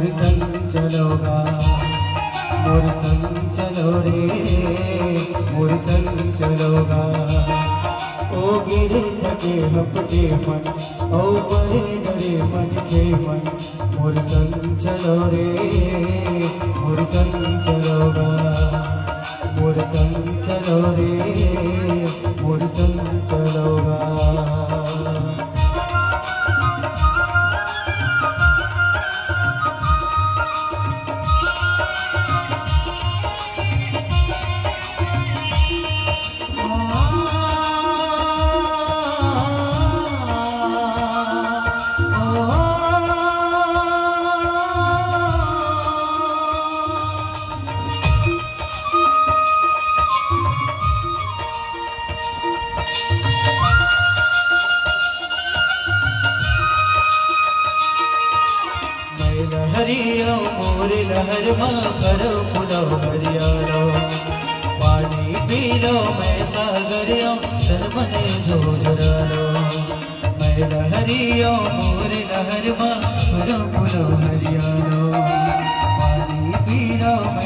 मोर संग चलोगा, मोर संग चलो रे, मोर संग चलोगा। ओ गिरे थके हपटे मन, ओ बड़े डरे मन के मन, मोर संग चलो रे, मोर संग चलोगा, मोर संग चलो रे, मोर संग चलोगा। लहरियो मोर लहर माँ करो फुलो हरियालो, पानी पी लो मैं सागरियो तन मने जोजरालो। मैं लहरियो मोर लहर माँ करो फुलो हरियालो, पानी पी लो